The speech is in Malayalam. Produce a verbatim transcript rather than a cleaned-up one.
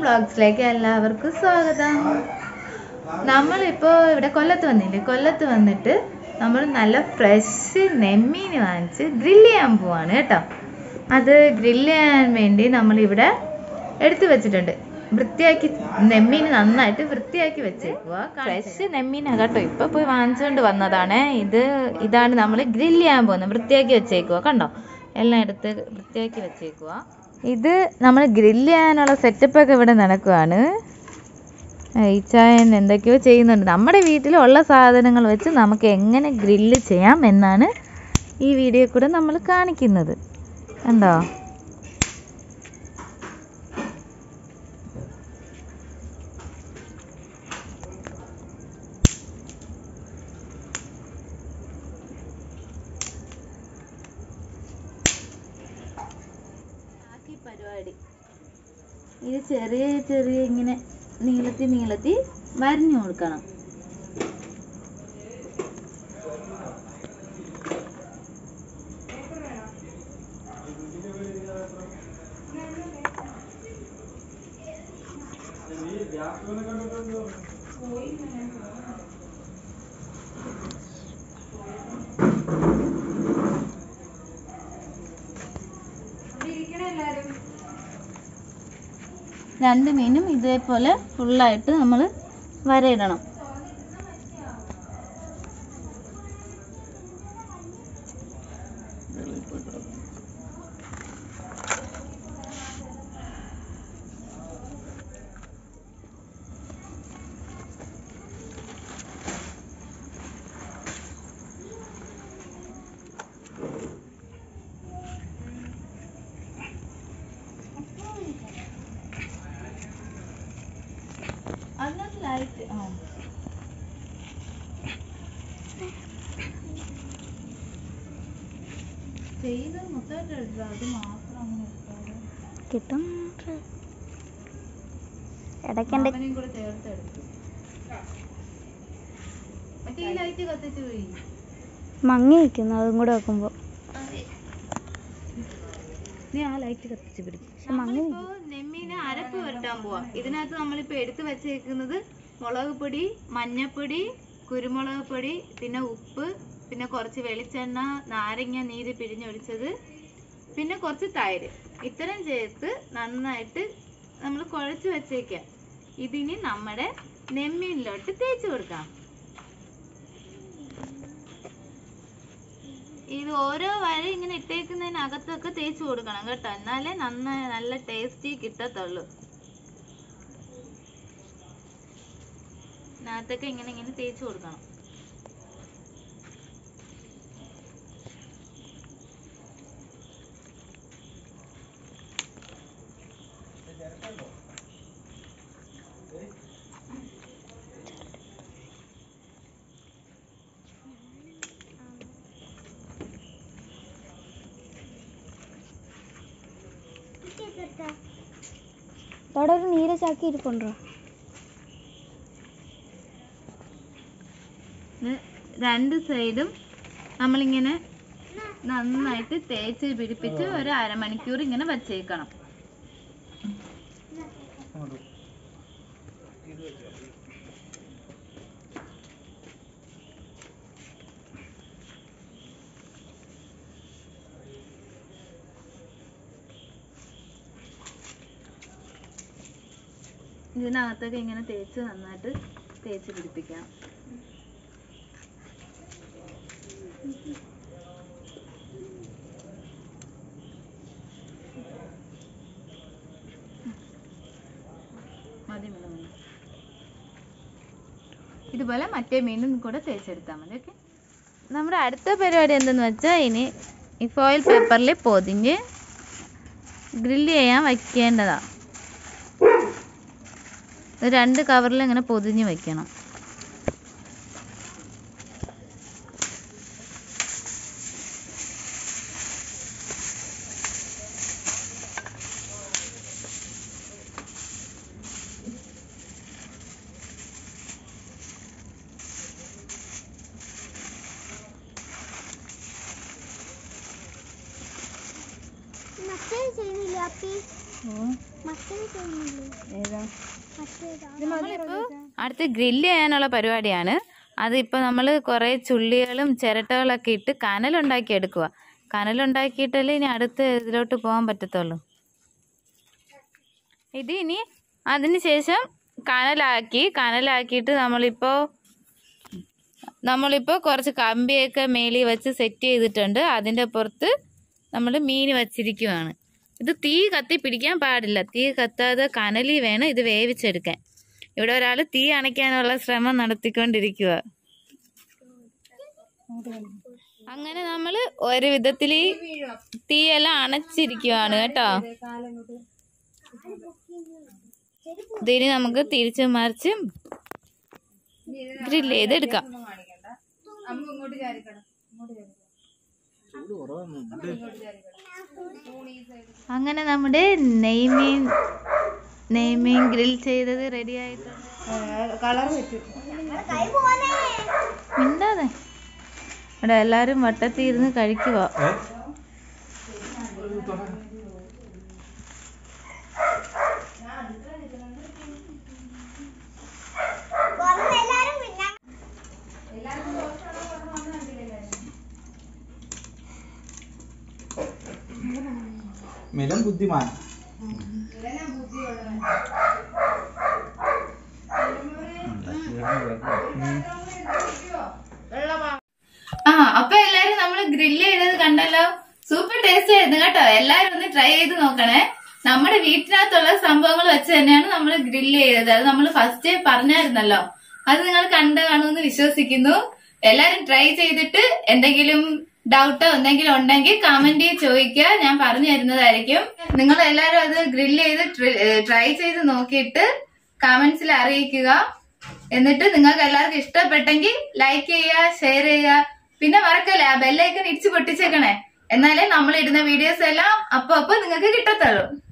വ്ളോഗ്സിലേക്ക് എല്ലാവർക്കും സ്വാഗതം. നമ്മളിപ്പോൾ ഇവിടെ കൊല്ലത്ത് വന്നില്ലേ, കൊല്ലത്ത് വന്നിട്ട് നമ്മൾ നല്ല ഫ്രഷ് നെമ്മീൻ വാങ്ങിച്ച് ഗ്രില്ല് ചെയ്യാൻ പോവാണ് കേട്ടോ. അത് ഗ്രില്ല് ചെയ്യാൻ വേണ്ടി നമ്മളിവിടെ എടുത്തു വെച്ചിട്ടുണ്ട്. വൃത്തിയാക്കി നെമ്മീൻ നന്നായിട്ട് വൃത്തിയാക്കി വെച്ചേക്കുക. ഫ്രഷ് നെമ്മീനാണ് കേട്ടോ, ഇപ്പോൾ പോയി വാങ്ങിച്ചുകൊണ്ട് വന്നതാണ്. ഇത് ഇതാണ് നമ്മൾ ഗ്രില്ല് ചെയ്യാൻ പോകുന്നത്. വൃത്തിയാക്കി വെച്ചേക്കുക, കണ്ടോ, എല്ലാം എടുത്ത് വൃത്തിയാക്കി വെച്ചേക്കുക. ഇത് നമ്മൾ ഗ്രില്ല് ചെയ്യാനുള്ള സെറ്റപ്പൊക്കെ ഇവിടെ നടക്കുവാണ്. ഈ ചായൻ എന്തൊക്കെയോ ചെയ്യുന്നുണ്ട്. നമ്മുടെ വീട്ടിലുള്ള സാധനങ്ങൾ വെച്ച് നമുക്ക് എങ്ങനെ ഗ്രില്ല് ചെയ്യാം എന്നാണ് ഈ വീഡിയോ കൂടെ നമ്മൾ കാണിക്കുന്നത്. കണ്ടോ, പരിപാടി ഇത് ചെറിയ ചെറിയ ഇങ്ങനെ നീളത്തി നീളത്തി വരഞ്ഞു കൊടുക്കണം. രണ്ട് മീനും ഇതേപോലെ ഫുള്ളായിട്ട് നമ്മൾ വരയിടണം. അതിനകത്ത് ലൈറ്റ് ആ ചെയ്ത് മൊത്തമായിട്ട് എടുക്കുക. അത് മാത്രം അങ്ങനെ കിട്ടും. ഇടയ്ക്കും കൂടെ ചേർത്ത് എടുക്കും. മറ്റേ ഈ ലൈറ്റ് കത്തിച്ച് പോയി മങ്ങി നിൽക്കുന്നു. അതും കൂടെ വെക്കുമ്പോൾ നീ ആ ലൈറ്റ് കത്തിച്ച് പിടിക്കും. നമ്മളിപ്പോൾ നെമ്മീന് അരപ്പ് വരട്ടാൻ പോവാം. ഇതിനകത്ത് നമ്മളിപ്പോൾ എടുത്ത് വെച്ചേക്കുന്നത് മുളക് പൊടി, മഞ്ഞപ്പൊടി, കുരുമുളക് പൊടി, പിന്നെ ഉപ്പ്, പിന്നെ കുറച്ച് വെളിച്ചെണ്ണ, നാരങ്ങ നീര് പിഴിഞ്ഞൊഴിച്ചത്, പിന്നെ കുറച്ച് തൈര്, ഇത്രയും ചേർത്ത് നന്നായിട്ട് നമ്മൾ കുഴച്ച് വെച്ചേക്കാം. ഇതിനി നമ്മുടെ നെമ്മീനിലോട്ട് തേച്ച് കൊടുക്കാം. ഇത് ഓരോ വര ഇങ്ങനെ ഇട്ടേക്കുന്നതിനകത്തൊക്കെ തേച്ച് കൊടുക്കണം കേട്ടോ, എന്നാലേ നന്നായി നല്ല ടേസ്റ്റി കിട്ടത്തുള്ളൂ. ഇതിനകത്തൊക്കെ ഇങ്ങനെ ഇങ്ങനെ തേച്ച് കൊടുക്കണം. അവിടെ ഒരു നീല ചാക്കി ഇരിപ്പുണ്ടോ? രണ്ട് സൈഡും നമ്മളിങ്ങനെ നന്നായിട്ട് തേച്ച് പിടിപ്പിച്ച് ഒരു അരമണിക്കൂർ ഇങ്ങനെ വച്ചേക്കണം. ഇതിനകത്തൊക്കെ ഇങ്ങനെ തേച്ച് നന്നായിട്ട് തേച്ച് പിടിപ്പിക്കാം. മതി മതി. ഇതുപോലെ മറ്റേ മീനും കൂടെ തേച്ചെടുത്താൽ മതി. ഓക്കെ, നമ്മുടെ അടുത്ത പരിപാടി എന്തെന്ന് വെച്ചാൽ ഇനി ഈ ഫോയിൽ പേപ്പറിൽ പൊതിഞ്ഞ് ഗ്രില്ല് ചെയ്യാൻ വയ്ക്കേണ്ടതാണ്. രണ്ട് കവറിൽ ഇങ്ങനെ പൊതിഞ്ഞ് വയ്ക്കണം. മറ്റേ ചെയ്യുന്നില്ല അപ്പി. അടുത്ത് ഗ്രില്ല് ചെയ്യാനുള്ള പരിപാടിയാണ്. അതിപ്പോൾ നമ്മൾ കുറേ ചുള്ളികളും ചിരട്ടകളൊക്കെ ഇട്ട് കനലുണ്ടാക്കി എടുക്കുക. കനലുണ്ടാക്കിയിട്ടല്ലേ ഇനി അടുത്ത് ഇതിലോട്ട് പോകാൻ പറ്റത്തുള്ളൂ. ഇത് ഇനി അതിന് ശേഷം കനലാക്കി കനലാക്കിയിട്ട് നമ്മളിപ്പോൾ നമ്മളിപ്പോൾ കുറച്ച് കമ്പിയൊക്കെ മേളിൽ വെച്ച് സെറ്റ് ചെയ്തിട്ടുണ്ട്. അതിൻ്റെ പുറത്ത് നമ്മൾ മീൻ വച്ചിരിക്കുവാണ്. ഇത് തീ കത്തി പിടിക്കാൻ പാടില്ല. തീ കത്താതെ കനലിൽ വേണം ഇത് വേവിച്ചെടുക്കാൻ. ഇവിടെ ഒരാൾ തീ അണയ്ക്കാനുള്ള ശ്രമം നടത്തിക്കൊണ്ടിരിക്കുക. അങ്ങനെ നമ്മൾ ഒരു വിധത്തിൽ തീയെല്ലാം അണച്ചിരിക്കുവാണ് കേട്ടോ. ഇതിന് നമുക്ക് തിരിച്ചും മറിച്ചും ഗ്രില്ല് ചെയ്തെടുക്കാം. അങ്ങനെ നമ്മുടെ നെയ്മീൻ നെയ്മീൻ ഗ്രിൽ ചെയ്തത് റെഡി ആയിട്ടുണ്ട്. മിണ്ടാതെ ഇവിടെ എല്ലാരും വട്ടത്തിൽ ഇരുന്ന് കഴിക്കുക. മിലൻ ബുദ്ധിമാൻ. ആ അപ്പൊ എല്ലാരും നമ്മള് ഗ്രില്ല് ചെയ്തത് കണ്ടല്ലോ. സൂപ്പർ ടേസ്റ്റ് ആയിരുന്നു കേട്ടോ. എല്ലാരും ഒന്ന് ട്രൈ ചെയ്ത് നോക്കണേ. നമ്മുടെ വീട്ടിനകത്തുള്ള സംഭവങ്ങൾ വെച്ച് തന്നെയാണ് നമ്മൾ ഗ്രില്ല് ചെയ്തത്. അത് നമ്മൾ ഫസ്റ്റ് പറഞ്ഞായിരുന്നല്ലോ. അത് നിങ്ങൾ കണ്ടു കാണുമെന്ന് വിശ്വസിക്കുന്നു. എല്ലാരും ട്രൈ ചെയ്തിട്ട് എന്തെങ്കിലും ഡൗട്ടോ എന്തെങ്കിലും ഉണ്ടെങ്കിൽ കമന്റ് ചോദിക്കുക. ഞാൻ പറഞ്ഞു തരുന്നതായിരിക്കും. നിങ്ങൾ എല്ലാരും അത് ഗ്രില്ല് ചെയ്ത് ട്രൈ ചെയ്ത് നോക്കിയിട്ട് കമന്റ്സിൽ അറിയിക്കുക. എന്നിട്ട് നിങ്ങൾക്ക് എല്ലാവർക്കും ഇഷ്ടപ്പെട്ടെങ്കിൽ ലൈക്ക് ചെയ്യുക, ഷെയർ ചെയ്യുക. പിന്നെ മറക്കല്ലേ ആ ബെല്ലൈക്കൺ ഇടിച്ച് പൊട്ടിച്ചേക്കണേ. എന്നാലേ നമ്മൾ ഇടുന്ന വീഡിയോസ് എല്ലാം അപ്പൊ അപ്പൊ നിങ്ങൾക്ക് കിട്ടത്തുള്ളൂ.